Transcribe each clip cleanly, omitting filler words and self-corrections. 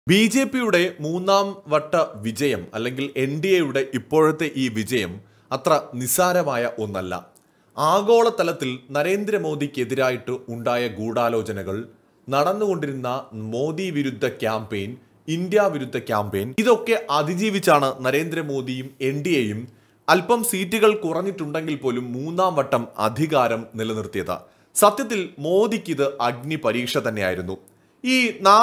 ബി.ജെ.പിയുടെ മൂന്നാം വട്ട വിജയം അല്ലെങ്കിൽ എൻ.ഡി.എയുടെ ഇപ്പോഴത്തെ ഈ വിജയം അത്ര നിസ്സാരമായ ഒന്നല്ല. ആഗോളതലത്തിൽ നരേന്ദ്രമോദിക്കെതിരായിട്ട് ഉണ്ടായ ഗൂഢാലോചനകൾ, നടന്നുകൊണ്ടിരുന്ന മോദി വിരുദ്ധ ക്യാമ്പയിൻ, ഇന്ത്യ വിരുദ്ധ ക്യാമ്പയിൻ, ഇതൊക്കെ അതിജീവിച്ചാണ് നരേന്ദ്രമോദിയും എൻ.ഡി.എയും അല്പം സീറ്റുകൾ കുറഞ്ഞിട്ടുണ്ടെങ്കിൽ പോലും മൂന്നാം വട്ടം അധികാരം നിലനിർത്തിയത്. സത്യത്തിൽ മോദിക്കിത് അഗ്നി പരീക്ഷ തന്നെയായിരുന്നു. ഈ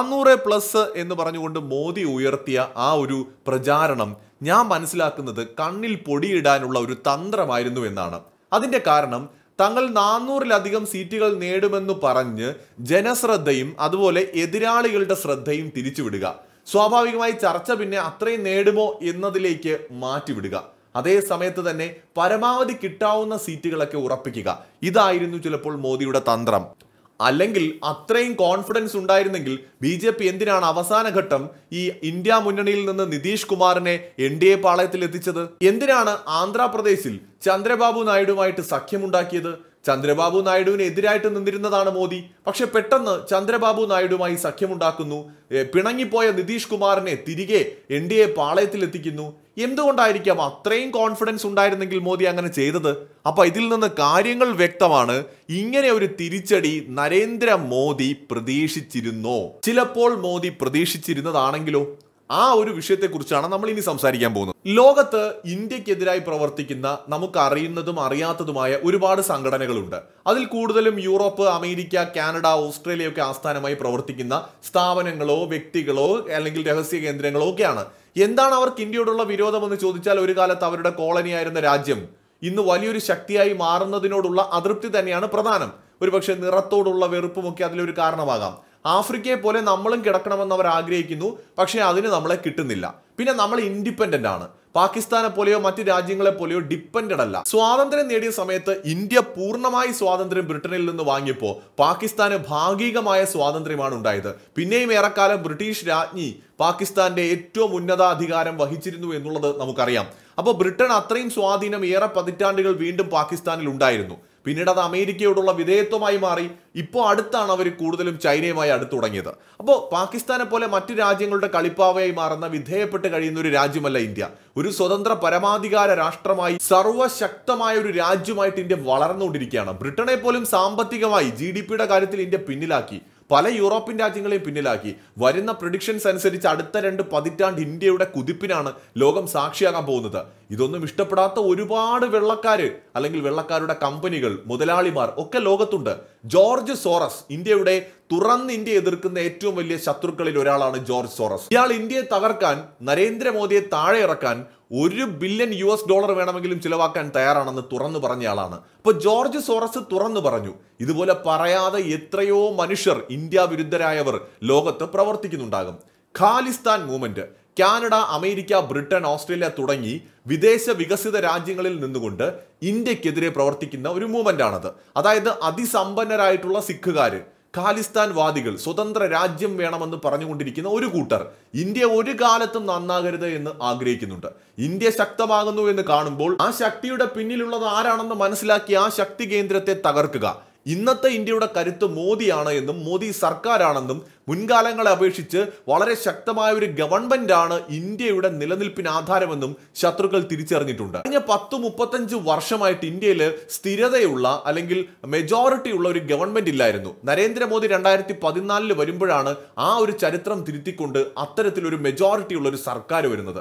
400+ എന്ന് പറഞ്ഞുകൊണ്ട് മോദി ഉയർത്തിയ ആ ഒരു പ്രചാരണം ഞാൻ മനസ്സിലാക്കുന്നത് കണ്ണിൽ പൊടിയിടാനുള്ള ഒരു തന്ത്രമായിരുന്നു എന്നാണ്. അതിന്റെ കാരണം തങ്ങൾ 400-ലധികം സീറ്റുകൾ നേടുമെന്ന് പറഞ്ഞ് ജനശ്രദ്ധയും അതുപോലെ എതിരാളികളുടെ ശ്രദ്ധയും തിരിച്ചുവിടുക. സ്വാഭാവികമായി ചർച്ച പിന്നെ അത്രയും നേടുമോ എന്നതിലേക്ക് മാറ്റിവിടുക. അതേ സമയത്ത് തന്നെ പരമാവധി കിട്ടാവുന്ന സീറ്റുകളൊക്കെ ഉറപ്പിക്കുക. ഇതായിരുന്നു ചിലപ്പോൾ മോദിയുടെ തന്ത്രം. അല്ലെങ്കിൽ അത്രയും കോൺഫിഡൻസ് ഉണ്ടായിരുന്നെങ്കിൽ ബി.ജെ.പി എന്തിനാണ് അവസാന ഘട്ടം ഈ ഇന്ത്യ മുന്നണിയിൽ നിന്ന് നിതീഷ് കുമാറിനെ എൻ.ഡി.എ പാളയത്തിൽ എത്തിച്ചത്? എന്തിനാണ് ആന്ധ്രാപ്രദേശിൽ ചന്ദ്രബാബു നായിഡുമായിട്ട് സഖ്യമുണ്ടാക്കിയത്? ചന്ദ്രബാബു നായിഡുവിന് എതിരായിട്ട് നിന്നിരുന്നതാണ് മോദി. പക്ഷെ പെട്ടെന്ന് ചന്ദ്രബാബു നായിഡുമായി സഖ്യമുണ്ടാക്കുന്നു, പിണങ്ങിപ്പോയ നിതീഷ് കുമാറിനെ തിരികെ എൻ.ഡി.എ പാളയത്തിൽ എത്തിക്കുന്നു. എന്തുകൊണ്ടായിരിക്കാം അത്രയും കോൺഫിഡൻസ് ഉണ്ടായിരുന്നെങ്കിൽ മോദി അങ്ങനെ ചെയ്തത്? അപ്പൊ ഇതിൽ നിന്ന് കാര്യങ്ങൾ വ്യക്തമാണ്. ഇങ്ങനെ ഒരു തിരിച്ചടി നരേന്ദ്രമോദി പ്രതീക്ഷിച്ചിരുന്നോ? ചിലപ്പോൾ മോദി പ്രതീക്ഷിച്ചിരുന്നതാണെങ്കിലോ? ആ ഒരു വിഷയത്തെക്കുറിച്ചാണ് നമ്മൾ ഇനി സംസാരിക്കാൻ പോകുന്നത്. ലോകത്ത് ഇന്ത്യക്കെതിരായി പ്രവർത്തിക്കുന്ന നമുക്ക് അറിയുന്നതും അറിയാത്തതുമായ ഒരുപാട് സംഘടനകളുണ്ട്. അതിൽ കൂടുതലും യൂറോപ്പ്, അമേരിക്ക, കാനഡ, ഓസ്ട്രേലിയ ഒക്കെ ആസ്ഥാനമായി പ്രവർത്തിക്കുന്ന സ്ഥാപനങ്ങളോ വ്യക്തികളോ അല്ലെങ്കിൽ രഹസ്യ കേന്ദ്രങ്ങളോ ഒക്കെയാണ്. എന്താണ് അവർക്ക് ഇന്ത്യയോടുള്ള വിരോധം എന്ന് ചോദിച്ചാൽ, ഒരു കാലത്ത് അവരുടെ കോളനിയായിരുന്ന രാജ്യം ഇന്ന് വലിയൊരു ശക്തിയായി മാറുന്നതിനോടുള്ള അതൃപ്തി തന്നെയാണ് പ്രധാനം. ഒരുപക്ഷെ നിറത്തോടുള്ള വെറുപ്പുമൊക്കെ അതിലൊരു കാരണമാകാം. ആഫ്രിക്കയെ പോലെ നമ്മളും കിടക്കണമെന്ന് അവർ ആഗ്രഹിക്കുന്നു, പക്ഷേ അതിന് നമ്മളെ കിട്ടുന്നില്ല. പിന്നെ നമ്മൾ ഇൻഡിപെൻഡന്റ് ആണ്. പാകിസ്ഥാനെ പോലെയോ മറ്റു രാജ്യങ്ങളെ പോലെയോ ഡിപ്പെൻഡന്റ് അല്ല. സ്വാതന്ത്ര്യം നേടിയ സമയത്ത് ഇന്ത്യ പൂർണ്ണമായി സ്വാതന്ത്ര്യം ബ്രിട്ടനിൽ നിന്ന് വാങ്ങിയപ്പോൾ പാകിസ്ഥാന് ഭാഗികമായ സ്വാതന്ത്ര്യമാണ് ഉണ്ടായത്. പിന്നെയും ഏറെക്കാലം ബ്രിട്ടീഷ് രാജ്ഞി പാകിസ്ഥാന്റെ ഏറ്റവും ഉന്നതാധികാരം വഹിച്ചിരുന്നു എന്നുള്ളത് നമുക്കറിയാം. അപ്പോൾ ബ്രിട്ടൻ അത്രയും സ്വാധീനം ഏറെ പതിറ്റാണ്ടുകൾ വീണ്ടും പാകിസ്ഥാനിൽ ഉണ്ടായിരുന്നു. പിന്നീട് അത് അമേരിക്കയോടുള്ള വിധേയത്വമായി മാറി. ഇപ്പോൾ അടുത്താണ് അവർ കൂടുതലും ചൈനയുമായി അടുത്തു തുടങ്ങിയത്. അപ്പോൾ പാകിസ്ഥാനെ പോലെ മറ്റു രാജ്യങ്ങളുടെ കളിപ്പാവയായി മാറുന്ന, വിധേയപ്പെട്ട് കഴിയുന്ന ഒരു രാജ്യമല്ല ഇന്ത്യ. ഒരു സ്വതന്ത്ര പരമാധികാര രാഷ്ട്രമായി, സർവശക്തമായ ഒരു രാജ്യമായിട്ട് ഇന്ത്യ വളർന്നുകൊണ്ടിരിക്കുകയാണ്. ബ്രിട്ടനെ പോലും സാമ്പത്തികമായി GDP-യുടെ കാര്യത്തിൽ ഇന്ത്യ പിന്നിലാക്കി. പല യൂറോപ്യൻ രാജ്യങ്ങളെയും പിന്നിലാക്കി. വരുന്ന പ്രഡിക്ഷൻസ് അനുസരിച്ച് അടുത്ത 2 പതിറ്റാണ്ട് ഇന്ത്യയുടെ കുതിപ്പിനാണ് ലോകം സാക്ഷിയാകാൻ പോകുന്നത്. ഇതൊന്നും ഇഷ്ടപ്പെടാത്ത ഒരുപാട് വെള്ളക്കാര് അല്ലെങ്കിൽ വെള്ളക്കാരുടെ കമ്പനികൾ, മുതലാളിമാർ ഒക്കെ ലോകത്തുണ്ട്. ജോർജ് സോറസ്, ഇന്ത്യയുടെ തുറന്ന് ഇന്ത്യ എതിർക്കുന്ന ഏറ്റവും വലിയ ശത്രുക്കളിൽ ഒരാളാണ് ജോർജ് സോറസ്. ഇയാൾ ഇന്ത്യയെ തകർക്കാൻ, നരേന്ദ്രമോദിയെ താഴെ ഇറക്കാൻ $1 ബില്യൺ വേണമെങ്കിലും ചിലവാക്കാൻ തയ്യാറാണെന്ന് തുറന്നു പറഞ്ഞയാളാണ്. അപ്പൊ ജോർജ് സോറസ് തുറന്നു പറഞ്ഞു. ഇതുപോലെ പറയാതെ എത്രയോ മനുഷ്യർ, ഇന്ത്യ വിരുദ്ധരായവർ ലോകത്ത് പ്രവർത്തിക്കുന്നുണ്ടാകും. Khalistan movement Canada, America, Britain, Australia തുടങ്ങി വിദേശ വികസിത രാജ്യങ്ങളിൽ നിന്നുകൊണ്ട് ഇന്ത്യക്കെതിരെ പ്രവർത്തിക്കുന്ന ഒരു മൂവ്മെന്റ് ആണത്. അതായത് അതിസമ്പന്നരായിട്ടുള്ള സിഖുകാര്, ഖാലിസ്ഥാൻ വാദികൾ, സ്വതന്ത്ര രാജ്യം വേണമെന്ന് പറഞ്ഞുകൊണ്ടിരിക്കുന്ന ഒരു കൂട്ടർ ഇന്ത്യ ഒരു കാലത്തും നന്നാകരുത് എന്ന് ആഗ്രഹിക്കുന്നുണ്ട്. ഇന്ത്യ ശക്തമാകുന്നു എന്ന് കാണുമ്പോൾ ആ ശക്തിയുടെ പിന്നിലുള്ളത് ആരാണെന്ന് മനസ്സിലാക്കി ആ ശക്തി കേന്ദ്രത്തെ തകർക്കുക. ഇന്നത്തെ ഇന്ത്യയുടെ കരുത്ത് മോദിയാണ് എന്നും മോദി സർക്കാരാണെന്നും മുൻകാലങ്ങളെ അപേക്ഷിച്ച് വളരെ ശക്തമായ ഒരു ഗവൺമെന്റ് ആണ് ഇന്ത്യയുടെ നിലനിൽപ്പിന് ആധാരമെന്നും ശത്രുക്കൾ തിരിച്ചറിഞ്ഞിട്ടുണ്ട്. കഴിഞ്ഞ 10-35 വർഷമായിട്ട് ഇന്ത്യയിൽ സ്ഥിരതയുള്ള അല്ലെങ്കിൽ മെജോറിറ്റി ഉള്ള ഒരു ഗവൺമെന്റ് ഇല്ലായിരുന്നു. നരേന്ദ്രമോദി 2014 വരുമ്പോഴാണ് ആ ഒരു ചരിത്രം തിരുത്തിക്കൊണ്ട് അത്തരത്തിലൊരു മെജോറിറ്റി ഉള്ള ഒരു സർക്കാർ വരുന്നത്.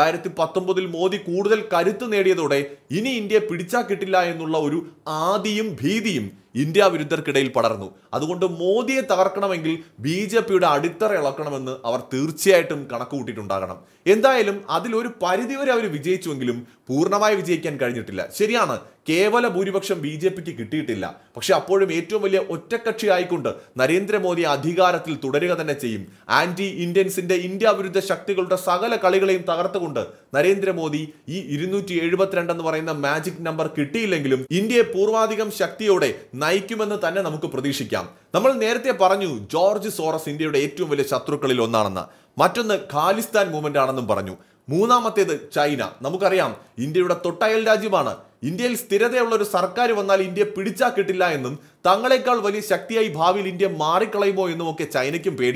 2019 മോദി കൂടുതൽ കരുത്ത് നേടിയതോടെ ഇനി ഇന്ത്യയെ പിടിച്ചാൽ കിട്ടില്ല എന്നുള്ള ഒരു ആദിയും ഭീതിയും ഇന്ത്യ വിരുദ്ധർക്കിടയിൽ പടർന്നു. അതുകൊണ്ട് മോദിയെ തകർക്കണമെങ്കിൽ ബി.ജെ.പിയുടെ അടിത്തറ ഇളക്കണമെന്ന് അവർ തീർച്ചയായിട്ടും കണക്ക് കൂട്ടിയിട്ടുണ്ടാകണം. എന്തായാലും അതിലൊരു പരിധിവരെ അവർ വിജയിച്ചുവെങ്കിലും പൂർണ്ണമായി വിജയിക്കാൻ കഴിഞ്ഞിട്ടില്ല. ശരിയാണ്, കേവല ഭൂരിപക്ഷം ബി.ജെ.പിക്ക് കിട്ടിയിട്ടില്ല. പക്ഷെ അപ്പോഴും ഏറ്റവും വലിയ ഒറ്റക്കക്ഷി ആയിക്കൊണ്ട് നരേന്ദ്രമോദി അധികാരത്തിൽ തുടരുക തന്നെ ചെയ്യും. ആന്റി ഇന്ത്യൻസിന്റെ, ഇന്ത്യ വിരുദ്ധ ശക്തികളുടെ സകല കളികളെയും തകർത്തുകൊണ്ട് നരേന്ദ്രമോദി ഈ 272 എന്ന് പറയുന്ന മാജിക് നമ്പർ കിട്ടിയില്ലെങ്കിലും ഇന്ത്യയെ പൂർവാധികം ശക്തിയോടെ നയിക്കുമെന്ന് തന്നെ നമുക്ക് പ്രതീക്ഷിക്കാം. നമ്മൾ നേരത്തെ പറഞ്ഞു ജോർജ് സോറസ് ഇന്ത്യയുടെ ഏറ്റവും വലിയ ശത്രുക്കളിൽ ഒന്നാണെന്ന്. മറ്റൊന്ന് ഖാലിസ്ഥാൻ മൂവ്മെന്റ് ആണെന്നും പറഞ്ഞു. മൂന്നാമത്തേത് ചൈന. നമുക്കറിയാം ഇന്ത്യയുടെ തൊട്ടയൽ രാജ്യമാണ്. ഇന്ത്യയിൽ സ്ഥിരതയുള്ള ഒരു സർക്കാർ വന്നാൽ ഇന്ത്യ പിടിച്ചാൽ കിട്ടില്ല എന്നും തങ്ങളെക്കാൾ വലിയ ശക്തിയായി ഭാവിയിൽ ഇന്ത്യ മാറിക്കളയുമോ എന്നും ഒക്കെ ചൈനയ്ക്കും പേടിയുണ്ട്.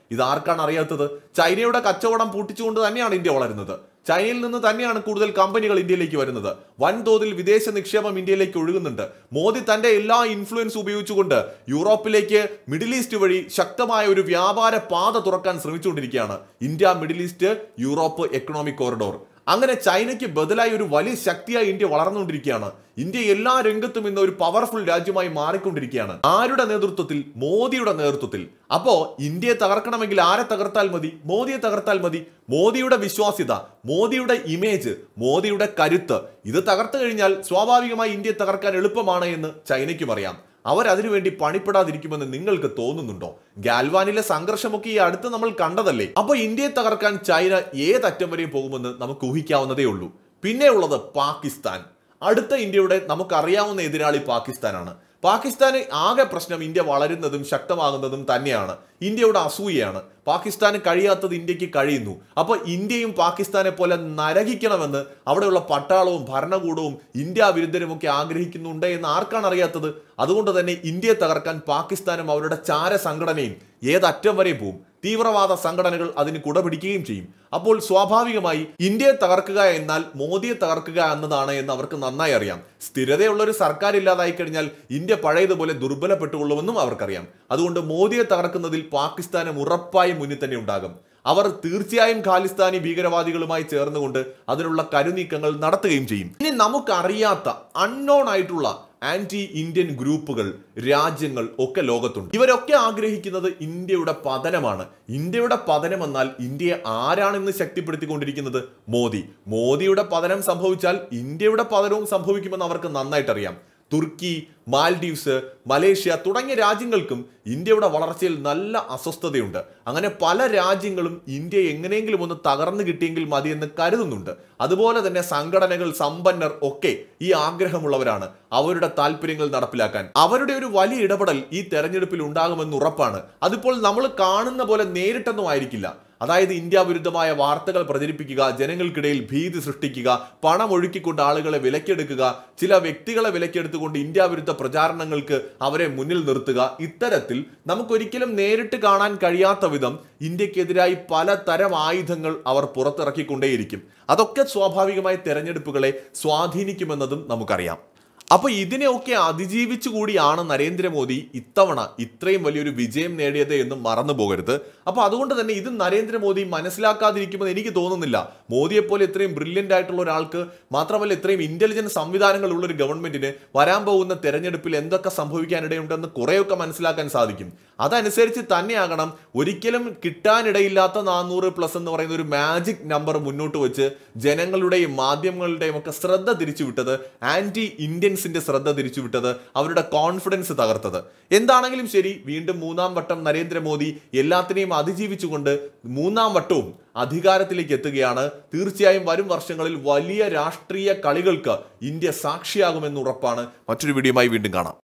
ഇതാർക്കാണ് അറിയാത്തത്? ചൈനയുടെ കച്ചവടം പൂട്ടിച്ചുകൊണ്ട് തന്നെയാണ് ഇന്ത്യ വളരുന്നത്. ചൈനയിൽ നിന്ന് തന്നെയാണ് കൂടുതൽ കമ്പനികൾ ഇന്ത്യയിലേക്ക് വരുന്നത്. വൻതോതിൽ വിദേശ നിക്ഷേപം ഇന്ത്യയിലേക്ക് ഒഴുകുന്നുണ്ട്. മോദി തന്റെ എല്ലാ ഇൻഫ്ലുവൻസ് ഉപയോഗിച്ചുകൊണ്ട് യൂറോപ്പിലേക്ക് മിഡിൽ ഈസ്റ്റ് വഴി ശക്തമായ ഒരു വ്യാപാര പാത തുറക്കാൻ ശ്രമിച്ചുകൊണ്ടിരിക്കുകയാണ്. India Middle East Europe economic corridor. അങ്ങനെ ചൈനയ്ക്ക് ബദലായി ഒരു വലിയ ശക്തിയായി ഇന്ത്യ വളർന്നുകൊണ്ടിരിക്കുകയാണ്. ഇന്ത്യ എല്ലാ രംഗത്തും ഇന്ന് ഒരു പവർഫുൾ രാജ്യമായി മാറിക്കൊണ്ടിരിക്കുകയാണ്. ആരുടെ നേതൃത്വത്തിൽ? മോദിയുടെ നേതൃത്വത്തിൽ. അപ്പോ ഇന്ത്യയെ തകർക്കണമെങ്കിൽ ആരെ തകർത്താൽ മതി? മോദിയെ തകർത്താൽ മതി. മോദിയുടെ വിശ്വാസ്യത, മോദിയുടെ ഇമേജ്, മോദിയുടെ കരുത്ത്, ഇത് തകർത്തു കഴിഞ്ഞാൽ സ്വാഭാവികമായി ഇന്ത്യയെ തകർക്കാൻ എളുപ്പമാണ് എന്ന് ചൈനയ്ക്കും അറിയാം. അവരതിനുവേണ്ടി പണിപ്പെടാതിരിക്കുമെന്ന് നിങ്ങൾക്ക് തോന്നുന്നുണ്ടോ? ഗാൽവാനിലെ സംഘർഷമൊക്കെ ഈ അടുത്ത് നമ്മൾ കണ്ടതല്ലേ? അപ്പൊ ഇന്ത്യയെ തകർക്കാൻ ചൈന ഏതറ്റം വരെയും പോകുമെന്ന് നമുക്ക് ഊഹിക്കാവുന്നതേ ഉള്ളൂ. പിന്നെ ഉള്ളത് പാകിസ്ഥാൻ. അടുത്ത ഇന്ത്യയുടെ നമുക്കറിയാവുന്ന എതിരാളി പാകിസ്ഥാനാണ്. പാകിസ്ഥാന് ആകെ പ്രശ്നം ഇന്ത്യ വളരുന്നതും ശക്തമാകുന്നതും തന്നെയാണ്. ഇന്ത്യയുടെ അസൂയയാണ്. പാകിസ്ഥാന് കഴിയാത്തത് ഇന്ത്യക്ക് കഴിയുന്നു. അപ്പൊ ഇന്ത്യയും പാകിസ്ഥാനെ പോലെ നരകിക്കണമെന്ന് അവിടെയുള്ള പട്ടാളവും ഭരണകൂടവും ഇന്ത്യ വിരുദ്ധരുമൊക്കെ ആഗ്രഹിക്കുന്നുണ്ട് എന്ന് ആർക്കാണ് അറിയാത്തത്? അതുകൊണ്ട് തന്നെ ഇന്ത്യയെ തകർക്കാൻ പാകിസ്ഥാനും അവരുടെ ചാര സംഘടനയും ഏതറ്റം വരെ പോവും. തീവ്രവാദ സംഘടനകൾ അതിന് കുടപിടിക്കുകയും ചെയ്യും. അപ്പോൾ സ്വാഭാവികമായി ഇന്ത്യയെ തകർക്കുക എന്നാൽ മോദിയെ തകർക്കുക എന്നതാണ് എന്ന് അവർക്ക് നന്നായി അറിയാം. സ്ഥിരതയുള്ള ഒരു സർക്കാർ ഇല്ലാതായി കഴിഞ്ഞാൽ ഇന്ത്യ പഴയതുപോലെ ദുർബലപ്പെട്ടുകൊള്ളുമെന്നും അവർക്കറിയാം. അതുകൊണ്ട് മോദിയെ തകർക്കുന്നതിൽ പാകിസ്ഥാനും ഉറപ്പായും മുന്നിൽ തന്നെ ഉണ്ടാകും. അവർ തീർച്ചയായും ഖാലിസ്ഥാനി ഭീകരവാദികളുമായി ചേർന്നുകൊണ്ട് അതിനുള്ള കരുനീക്കങ്ങൾ നടത്തുകയും ചെയ്യും. ഇനി നമുക്കറിയാത്ത അൺനോൺ ആയിട്ടുള്ള ആന്റി ഇന്ത്യൻ ഗ്രൂപ്പുകൾ, രാജ്യങ്ങൾ ഒക്കെ ലോകത്തുണ്ട്. ഇവരൊക്കെ ആഗ്രഹിക്കുന്നത് ഇന്ത്യയുടെ പതനമാണ്. ഇന്ത്യയുടെ പതനം എന്നാൽ ഇന്ത്യയെ ആരാണെന്ന് ശക്തിപ്പെടുത്തിക്കൊണ്ടിരിക്കുന്നത്? മോദി. മോദിയുടെ പതനം സംഭവിച്ചാൽ ഇന്ത്യയുടെ പതനവും സംഭവിക്കുമെന്ന് അവർക്ക് നന്നായിട്ടറിയാം. തുർക്കി, മാൽഡീവ്സ്, മലേഷ്യ തുടങ്ങിയ രാജ്യങ്ങൾക്കും ഇന്ത്യയുടെ വളർച്ചയിൽ നല്ല അസ്വസ്ഥതയുണ്ട്. അങ്ങനെ പല രാജ്യങ്ങളും ഇന്ത്യ എങ്ങനെയെങ്കിലും ഒന്ന് തകർന്നു കിട്ടിയെങ്കിൽ മതിയെന്ന് കരുതുന്നുണ്ട്. അതുപോലെ തന്നെ സംഘടനകൾ, സമ്പന്നർ ഒക്കെ ഈ ആഗ്രഹമുള്ളവരാണ് അവരുടെ താല്പര്യങ്ങൾ നടപ്പിലാക്കാൻ. അവരുടെ ഒരു വലിയ ഇടപെടൽ ഈ തെരഞ്ഞെടുപ്പിൽ ഉണ്ടാകുമെന്ന് ഉറപ്പാണ്. അതിപ്പോൾ നമ്മൾ കാണുന്ന പോലെ നേരിട്ടൊന്നും ആയിരിക്കില്ല. അതായത് ഇന്ത്യ വിരുദ്ധമായ വാർത്തകൾ പ്രചരിപ്പിക്കുക, ജനങ്ങൾക്കിടയിൽ ഭീതി സൃഷ്ടിക്കുക, പണം ഒഴുക്കിക്കൊണ്ട് ആളുകളെ വിലക്കെടുക്കുക, ചില വ്യക്തികളെ വിലക്കെടുത്തുകൊണ്ട് ഇന്ത്യ വിരുദ്ധ പ്രചാരണങ്ങൾക്ക് അവരെ മുന്നിൽ നിർത്തുക. ഇത്തരത്തിൽ നമുക്കൊരിക്കലും നേരിട്ട് കാണാൻ കഴിയാത്ത വിധം ഇന്ത്യക്കെതിരായി പലതരം ആയുധങ്ങൾ അവർ പുറത്തിറക്കിക്കൊണ്ടേയിരിക്കും. അതൊക്കെ സ്വാഭാവികമായി തെരഞ്ഞെടുപ്പുകളെ സ്വാധീനിക്കുമെന്നതും നമുക്കറിയാം. അപ്പൊ ഇതിനെയൊക്കെ അതിജീവിച്ചു കൂടിയാണ് നരേന്ദ്രമോദി ഇത്തവണ ഇത്രയും വലിയൊരു വിജയം നേടിയത് എന്ന് മറന്നു പോകരുത്. അപ്പൊ അതുകൊണ്ട് തന്നെ ഇത് നരേന്ദ്രമോദി മനസ്സിലാക്കാതിരിക്കുമെന്ന് എനിക്ക് തോന്നുന്നില്ല. മോദിയെ പോലെ ഇത്രയും ബ്രില്യൻ്റ് ആയിട്ടുള്ള ഒരാൾക്ക്, മാത്രമല്ല ഇത്രയും ഇന്റലിജൻസ് സംവിധാനങ്ങൾ ഉള്ള ഒരു ഗവൺമെന്റിന് വരാൻ പോകുന്ന തെരഞ്ഞെടുപ്പിൽ എന്തൊക്കെ സംഭവിക്കാനിടയുണ്ടെന്ന് കുറെയൊക്കെ മനസ്സിലാക്കാൻ സാധിക്കും. അതനുസരിച്ച് തന്നെയാകണം ഒരിക്കലും കിട്ടാനിടയില്ലാത്ത 400+ എന്ന് പറയുന്ന ഒരു മാജിക് നമ്പർ മുന്നോട്ട് വെച്ച് ജനങ്ങളുടെയും മാധ്യമങ്ങളുടെയും ഒക്കെ ശ്രദ്ധ തിരിച്ചുവിട്ടത്, ആന്റി ഇന്ത്യൻസിന്റെ ശ്രദ്ധ തിരിച്ചുവിട്ടത്, അവരുടെ കോൺഫിഡൻസ് തകർത്തത്. എന്താണെങ്കിലും ശരി, വീണ്ടും 3ാം വട്ടം നരേന്ദ്രമോദി എല്ലാത്തിനെയും അതിജീവിച്ചുകൊണ്ട് 3ാം വട്ടവും അധികാരത്തിലേക്ക് എത്തുകയാണ്. തീർച്ചയായും വരും വർഷങ്ങളിൽ വലിയ രാഷ്ട്രീയ കളികൾക്ക് ഇന്ത്യ സാക്ഷിയാകുമെന്ന് ഉറപ്പാണ്. മറ്റൊരു വീഡിയോയുമായി വീണ്ടും കാണാം.